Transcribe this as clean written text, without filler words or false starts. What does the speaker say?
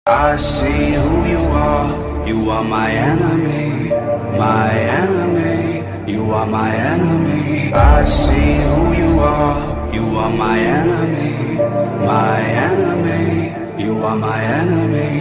I see who you are my enemy, my enemy, you are my enemy. I see who you are my enemy, my enemy, you are my enemy.